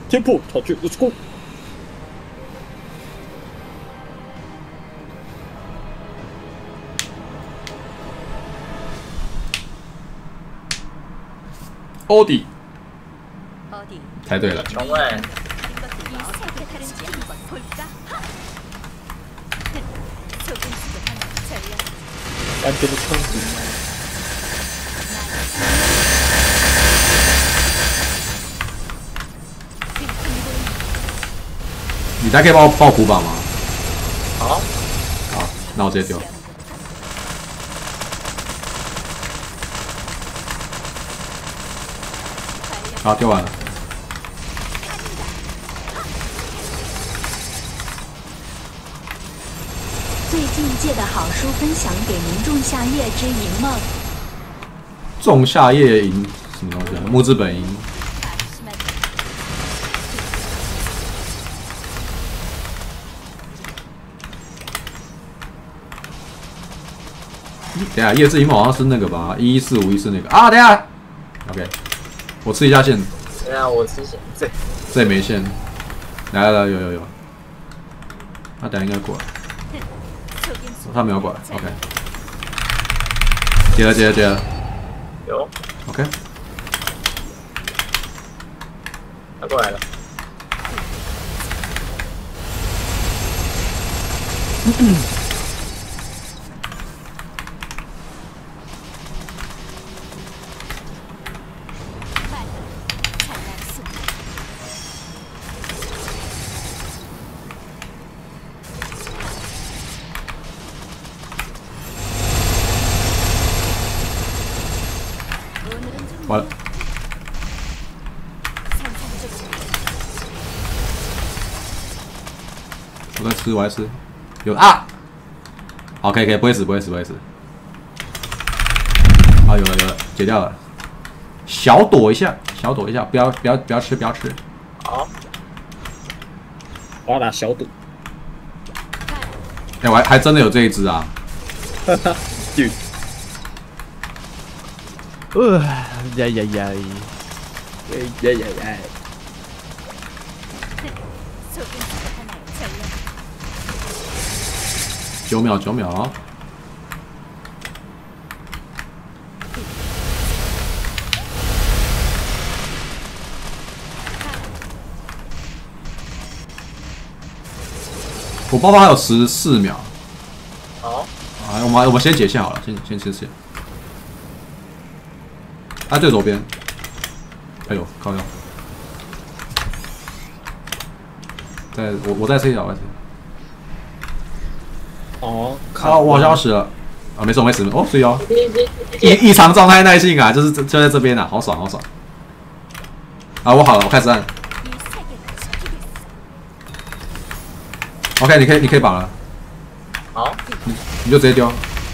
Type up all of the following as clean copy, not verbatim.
天破逃去，Let's go。 欧迪， 어디 猜对了。 정말 이것들이 어떻게 다른지 한번 볼까? 소금수도 하나 전략 单边的枪子， 你大概可以帮我爆鼓板吗？ 好， 好，那我直接丢。好，丢完了。 最近借的好书分享给您，《仲夏夜之银梦》。 仲夏夜吟什么东西啊？木之本吟。 等一下，夜之银梦好像是那个吧，11514那个啊。等一下 ，OK， 我吃一下线。 对啊，我之前这也没线。来了，有。他等下应该过来。他没有过来 ，OK。接了。 有 OK。 他过来了， 完了。我在吃，有啊。好，可以，不会死。啊，有了，解掉了。小躲一下，不要吃。 好， 我要打小赌。 哎，我还真的有这一只啊。 哈哈，dude。呀！ 소금수도 하나 전략 9秒。我包包还有14秒。 好， 啊，我们先解线好了，先吃线。啊，最左边。哎呦，靠腰。我再吃一条， 哦， 靠，我好像要死了。啊，没事哦，睡哦。异常状态耐性啊，就在这边啊，好爽。啊，我好了，我开始按。 OK， 你可以绑了。 好， 你就直接丢。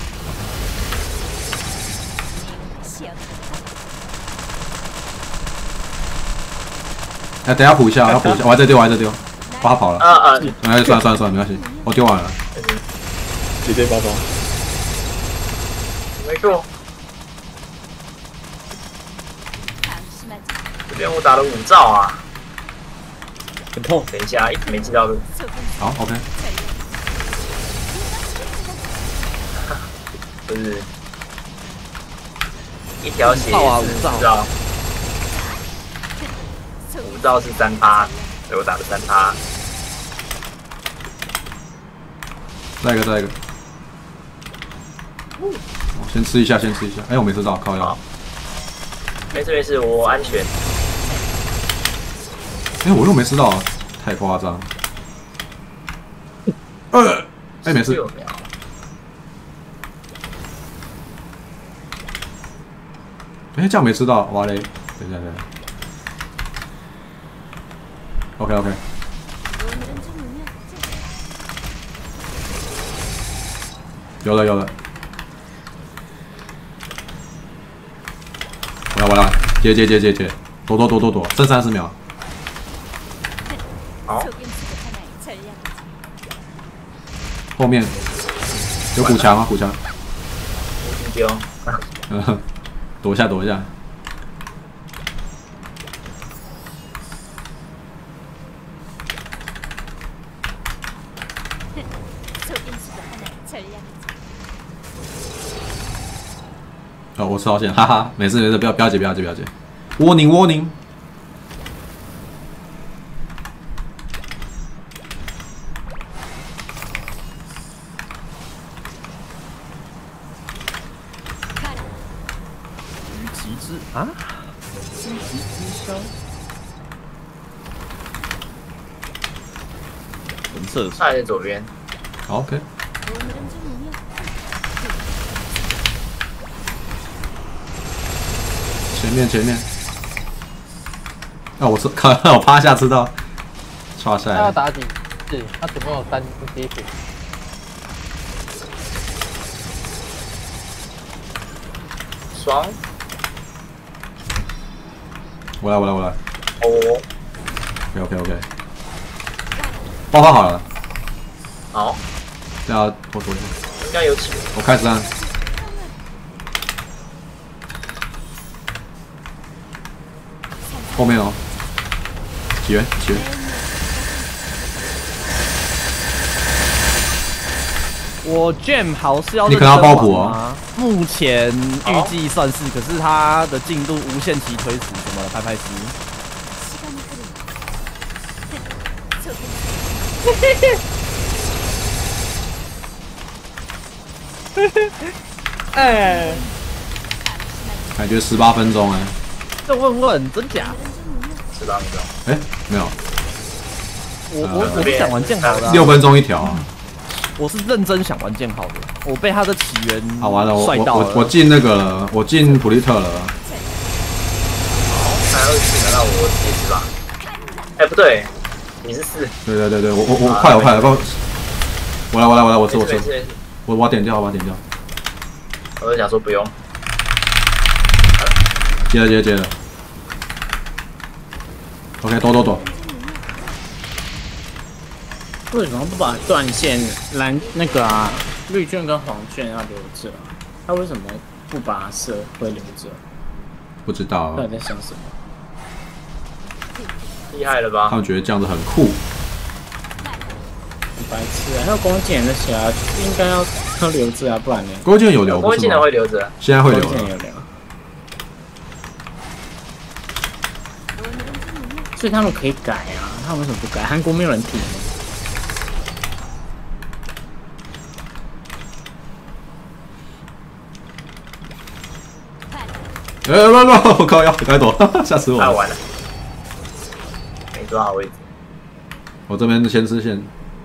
哎，等一下补一下，我还在丢，把他跑了。哎，算了，没关系，我丢完了。 绝对包包。 没错。这边我打了5兆啊， 很痛。 等一下，一直没记到路。 好 ，OK。 不是，一条血是4兆，5兆是3%，所以我打了3%。 再一个。我先吃一下。哎，我没吃到，靠腰。 没事，我安全。 哎，我又没吃到，太夸张。哎，没事。哎，这样没吃到，哇嘞！等一下。OK。有了。我来，接，躲，剩30秒。 好， 后面有补强啊， 我丢。 躲一下。 哦，我超险，哈哈，没事没事，不要急。Warning。 虞其之啊？荆棘之枭。神射手。 他在左边。 好 ，OK。 前面。啊，我趴下吃到，刷下来。 他要打几次？他总共有3滴血。 爽。 我来。 哦。 OK。爆发好了。 好。 对啊，我左边。 应该有起。 我开始按。后面哦。起源。 我 Jam 好是要你可能要爆补哦。 目前预计算是，可是他的进度无限期推迟，什么拍师。 哎， 感觉18分钟哎。 这问真假 ？18分钟。 哎，没有。 我是想玩剑豪的。 6分钟一条啊。 我是认真想玩剑豪的，我被他的起源好完了， 我进那个了，我进普利特了。 好，那要去拿到我也是吧？哎，不对，你是4。 对，我快了，我来，我把点掉， 我就想说不用。 接了。OK， 躲。 为什么不把断线那个啊绿券跟黄券要留着啊？他为什么不把它射会留着？ 不知道。 到底在想什么？ 厉害了吧？ 他们觉得这样子很酷。 很白痴啊！还有弓箭那些啊，应该要留着啊，不然呢？ 弓箭有留， 弓箭会留着， 现在会留了。 所以他们可以改啊，他们为什么不改？韩国没有人提。 我靠，要该躲，吓死我了！ 太晚了，没抓好位置。 我这边先吃线。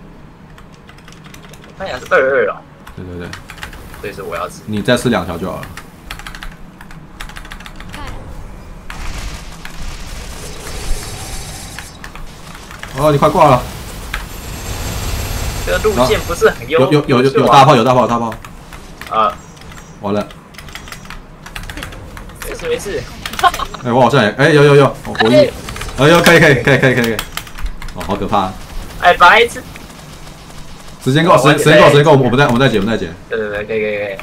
看起来是22哦。 对， 所以是我要吃。 你再吃2条就好了。哦，你快挂了。 这个路线不是很优。 有大炮。完了。 没事。 哎，我好像也有，我一，可以。哦，好可怕。 哎，白痴。 时间够，我们再解。 对，可以。 哎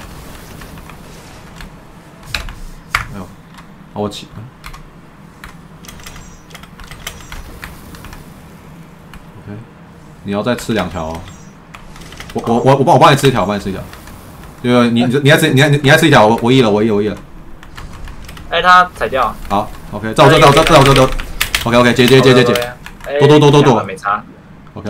呦，好，我起。OK， 你要再吃2条哦。我帮你吃一条，对，你还吃一条，我一了。 哎，他踩掉。 好 ，OK， 在我这 ，OK， 接，躲， 没差。 OK，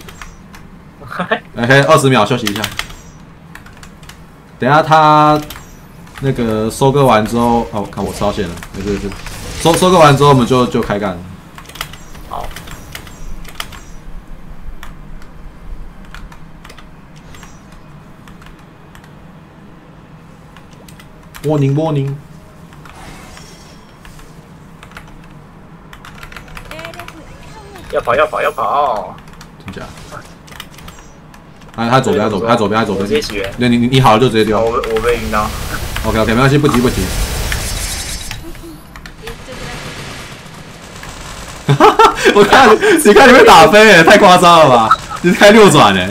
20秒休息一下。等一下他那个收割完之后，哦，看我超线了，没事。收割完之后，我们就开干。 好。 Warning。 要跑！ 真假？他左边。 直接起源。 对，你好了就直接丢。 我被晕到。 OK， 没关系，不急。我看你被打飞，太夸张了吧？你开6转哎。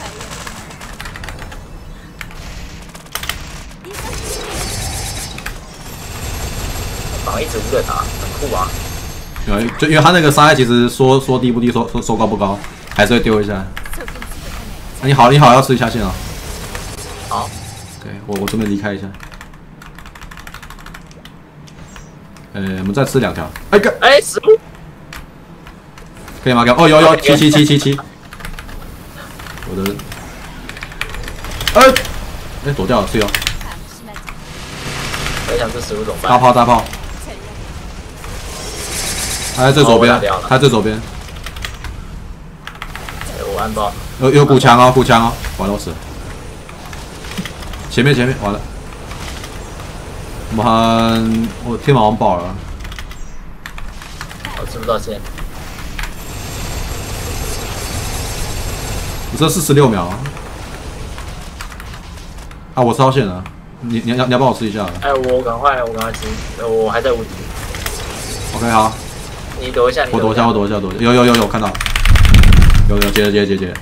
绑一直无人打，很酷啊。 就因为他那个伤害其实说低不低，说高不高，还是会丢一下。你好，要吃一下线啊。 好。 对，我准备离开一下。 我们再吃2条。哎哥， 哎，食物可以吗？哦，有7，我的，躲掉了，是有。 我想吃食物怎么办？ 大炮，他在最左边，他在最左边。 我按爆。 有鼓墙哦，完了我死了。前面完了。我天马王爆了。 我吃不到线。 我这46秒。啊，我超线了。你要帮我吃一下。 哎，我赶快吃，我还在无敌。 OK 好。 你躲一下， 我躲一下。有看到。有接。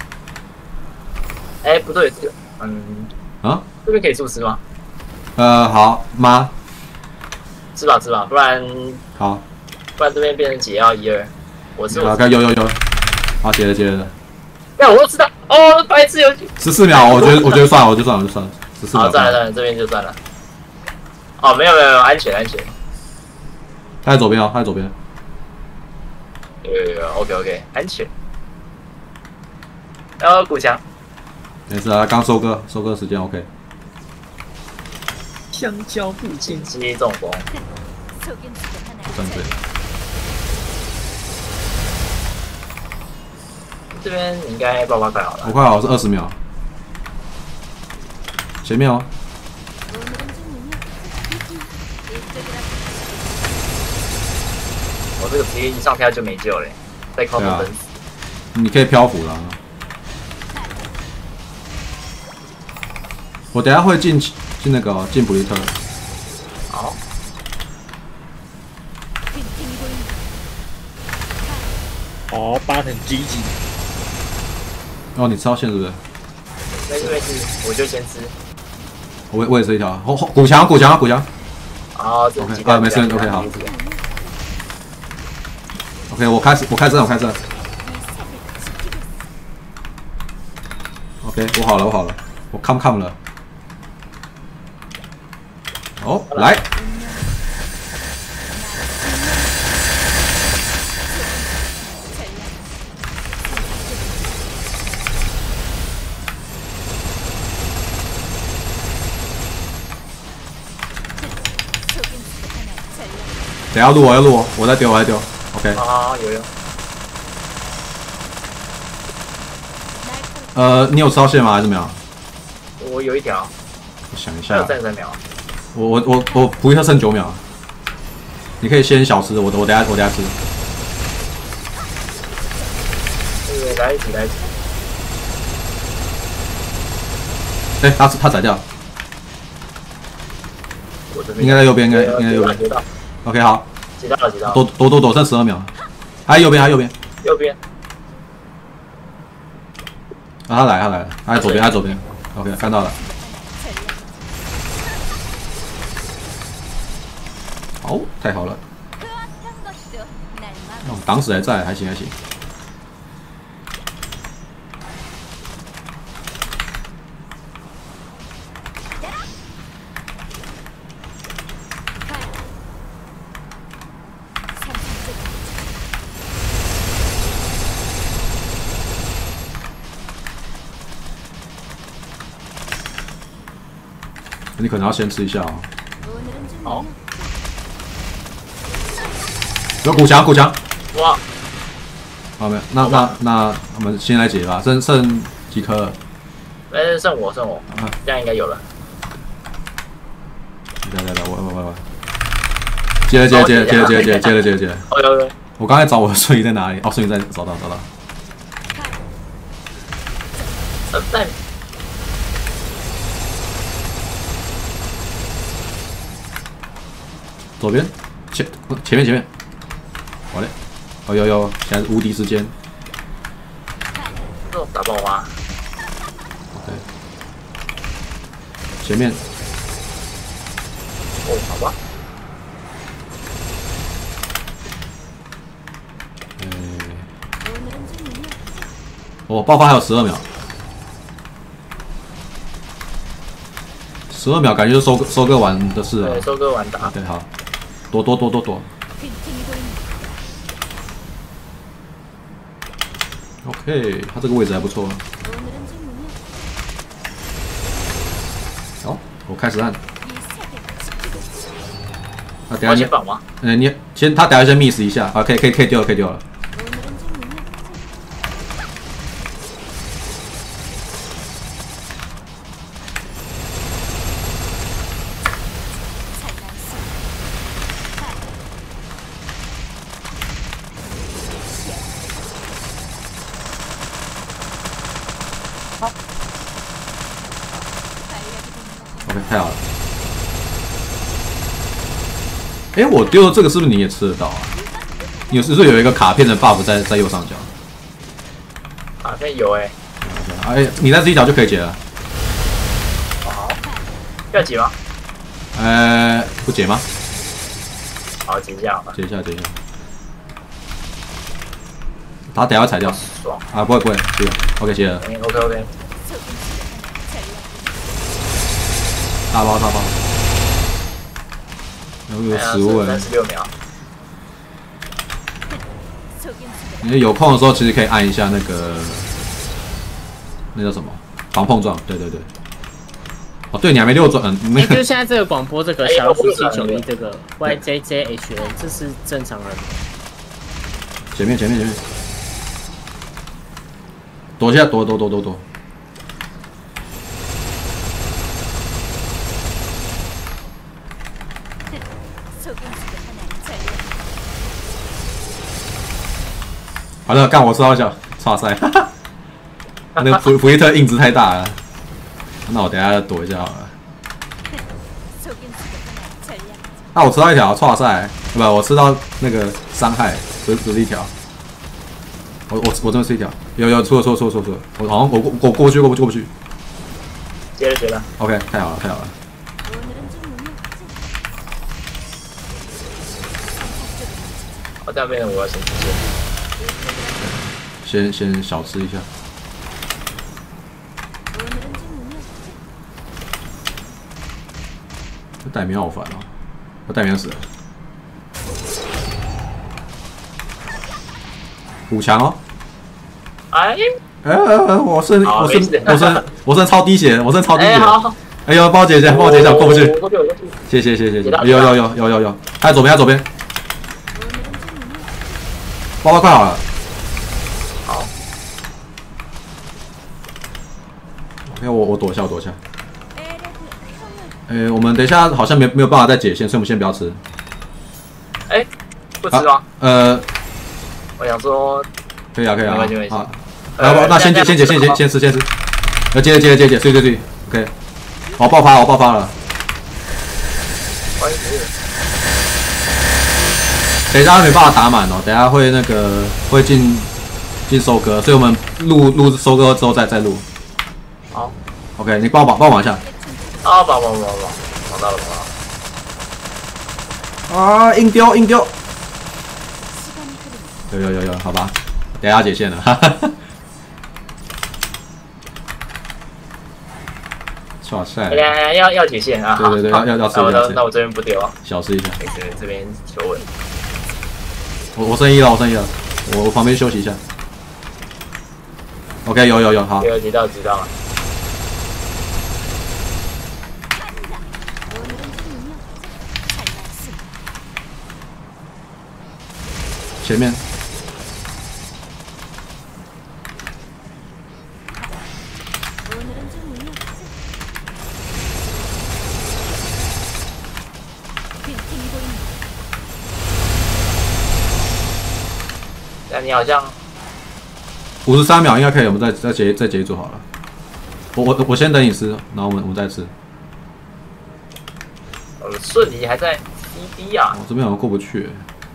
哎，不对，这个这边可以速吃吗？ 好妈。 吃吧，不然好， 不然这边变成解药1、2。我吃。 有。好，接了。 哎，我都知道哦，白痴游戏。 14秒，我觉得算了，我就算了。14秒。 好，算了，这边就算了。哦，没有，安全。 他在左边。 有 ，OK， 安全。然后鼓墙。 没事啊，刚收割时间 OK。 香蕉不进击中风。 站队。 这边应该爆发快好了。 我快好是20秒。前面哦。 我这个直接一上飘就没救了，再靠等死。 你可以漂浮啦。我等下会进那个进普利特。 好。 哦，8成积极。 哦，你吃到线是不是？ 没事，我就先吃。 我也是一条。鼓墙。 好， OK 没事 OK 好。OK 我开战。OK 我好了，我 come 了。哦，来。等下录我，我再丢。OK。 啊，有。 你有吃到线吗？还是怎么样？ 我有1条。 我想一下。 还有33秒。 我普利特剩9秒。你可以先小吃，我等下吃。 来一起。 哎，他宰掉。应该在右边，应该右边。OK 好。 接到了。 躲，剩12秒。还右边。 右边。 啊，他来了，他在左边。OK 看到了。好，太好了。挡死还在，还行。你可能要先吃一下哦。 好。 有鼓墙。 哇。 好没有？那我们先来解吧。剩几颗了？ 剩我。这样应该有了。 来，我。接了。 哦有。 我刚才找我的瞬移在哪里？哦，瞬移在找到。 在。 左边，前面，好嘞，有，现在是无敌时间。 这种打爆吗 ？OK， 前面。 哦，好吧。 我爆发还有12秒。12秒感觉就收割完的事了。 对，收割完打。 对，好。 躲。 빈틈이 보인다. OK， 他这个位置还不错。 오늘은 좀 무냐? 好，我开始按。 이 세계를 지키고 있어. 啊， 我等一下你， 要先绑吗？ 你先，他等一下先 miss 一下啊，可以丢了，可以丢了。 오늘은 좀 무냐? 장난스. OK， 太好了。哎，我丢的这个是不是你也吃得到啊？你是不是有一个卡片的 buff 在右上角？ 卡片有哎， 哎，你在这一条就可以解了。 好，要解吗？ 不解吗？ 好，解一下好了。 解一下。他等下会踩掉爽。 啊，不会，解了。OK， 解了。 OK。 大包。然后有食物哎， 36秒。 你有空的时候其实可以按一下那个，那叫什么？防碰撞。对。哦，对，你还没溜转，那就是个现在这个广播这个小1791这个 YJJHN， 这是正常人吗？ 前面，躲一下，躲。 好了，干我吃到一下，哇塞，那个福利特印子太大了，那我等一下躲一下好了。啊，我吃到一条，哇塞，不，我吃到那个伤害，不是一条。我真的是一条，有错了，我好像我过不去。 接了。 OK， 太好了。 我这边我要先出现。 先小吃一下。这带棉好烦哦，我带棉死了。5强哦。 哎， 我剩超滴血， 好。 哎呦，帮我解一下，过不去。谢谢。有，他在左边。包包快好了。 好。 OK， 我躲一下。我们等一下好像没有办法再解线，所以我们先不要吃。 不吃吗？我想说。 可以啊。好。 那先解，先吃。接，对。OK。我爆发了。等一下没办法打满哦，等一下会会进收割，所以我们录收割之后再录。 好 ，OK， 你帮我绑一下。 啊，绑到了。 啊，硬丢。有，好吧，等一下解线了，哈哈。哇塞！ 要解线啊！ 对，要吃。 那我这边不丢啊， 小吃一下。 这边求稳。 我剩一了，我旁边休息一下。OK， 有，好。 知道了。 前面。 你好像 53秒应该可以，我们再结一组好了。我先等你吃，然后我们再吃。 瞬移还在 CD 啊！ 我这边好像过不去。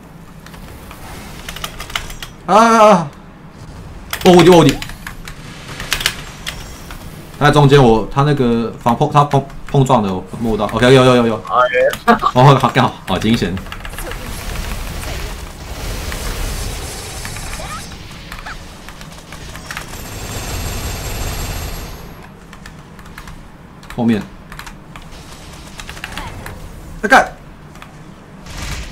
啊！我底。他在中间，他那个碰撞的我摸不到。OK， 有。哦，好惊险。后面，干！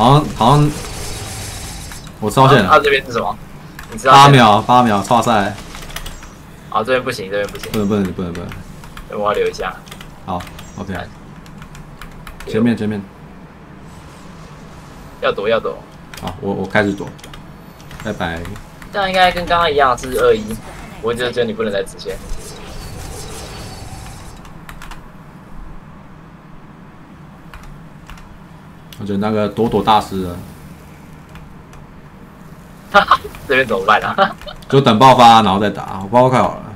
好像我超线他了， 这边是什么？你知道 8秒，超赛， 啊，这边不行，这边不行， 不能， 我要留一下。 好 ，OK， 前面， 要躲， 好，我开始躲，拜拜。 这样应该跟刚刚一样是2-1，我只觉得你不能在直线。 我觉得那个躲大师了， 哈哈，这边怎么办啊？ 就等爆发然后再打，我爆发快好了。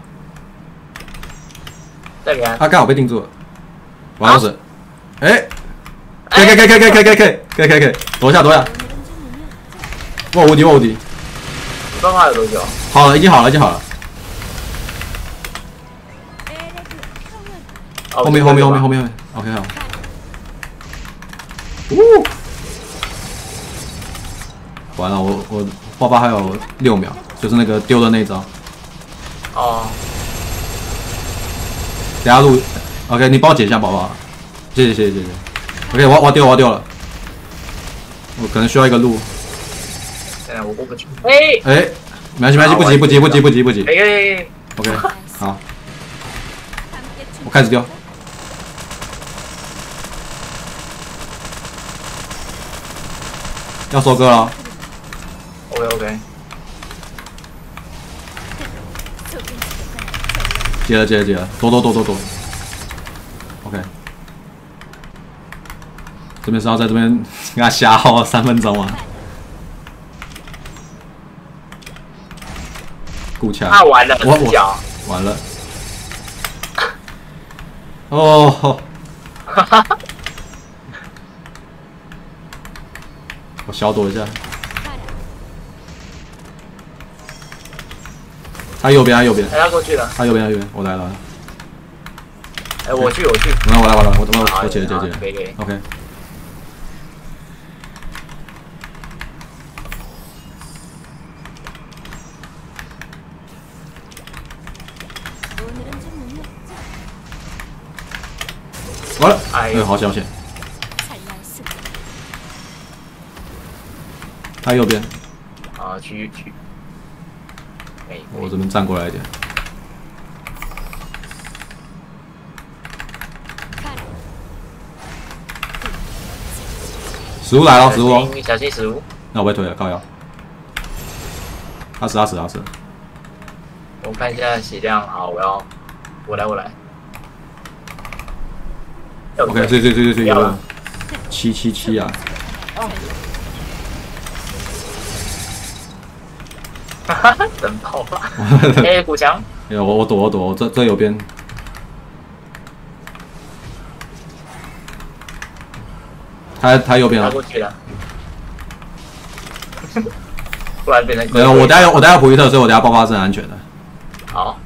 这边他刚好被定住了，我要死！哎，可以，躲一下，我无敌， 你爆发有多久？ 好了，已经好了。后面，OK 好。完了，我爆发还有6秒，就是那个丢的那一招。 哦， 等下录 ，OK， 你帮我解一下宝宝，谢谢。OK， 我丢了，我可能需要一个路。 我过不去。哎， 没关系，不急。 哎 OK， 好，我开始丢。要收割了。 OK， 接了，躲。OK， 这边是要在这边跟他瞎耗3分钟啊。顾强， 完了， 我完了。哦，我小躲一下。他右边。 哎，他过去了。 他右边，我来了。 哎，我去。 我来，我解。 可以。 OK。完了， 哎， 好险！他右边。 啊，去。 我这边站过来一点。食物来了，食物哦！ 小心食物。 那我被推了，靠腰。他死。 我看一下血量，好，我来。 OK， 对，有777啊！ 哈哈，等爆吧！哎，古强。 哎，我躲，这右边。他右边啊。 他过去了。突然变成。 没有，我等下普利特，所以我等下爆发是很安全的。 好。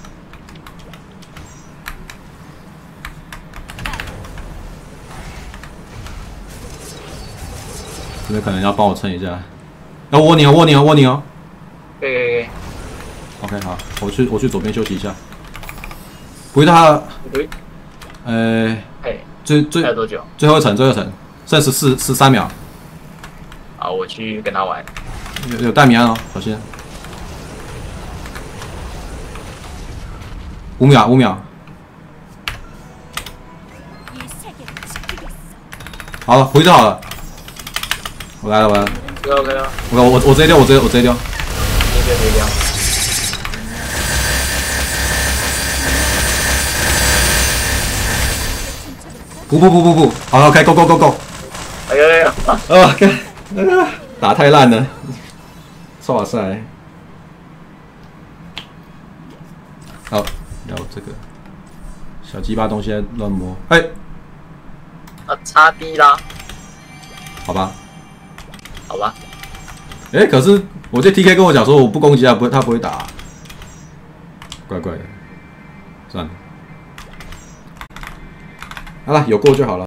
这边可能要帮我撑一下。要窝你哦。 可以。 OK， 好，我去左边休息一下。普利特， 还有多久？ 最后一层，剩13秒。 好，我去跟他玩。 有戴米安哦，小心。5秒。好了，回就好了。我来了。 OK 了。 我直接丢。 你丢。 不，好 ，OK，Go。 哎呀！ 打太烂了，哇塞！好，然后这个小鸡巴东西在乱摸，哎， 插 D 啦， 好吧， 哎， 可是我这 TK 跟我讲说我不攻击他不会打，怪怪的，算了，好了，有过就好了。